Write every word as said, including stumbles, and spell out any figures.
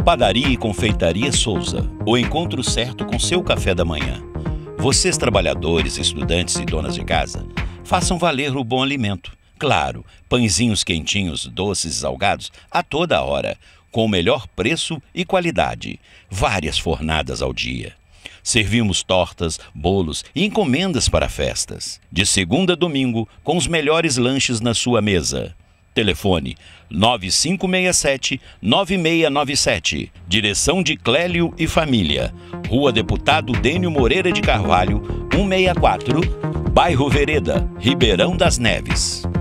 Padaria e Confeitaria Souza, o encontro certo com seu café da manhã. Vocês, trabalhadores, estudantes e donas de casa, façam valer o bom alimento. Claro, pãezinhos quentinhos, doces e salgados a toda hora, com o melhor preço e qualidade. Várias fornadas ao dia. Servimos tortas, bolos e encomendas para festas. De segunda a domingo, com os melhores lanches na sua mesa. Telefone nove cinco seis sete, nove seis nove sete. Direção de Clélio e Família. Rua Deputado Dênio Moreira de Carvalho, cento e sessenta e quatro, Bairro Vereda, Ribeirão das Neves.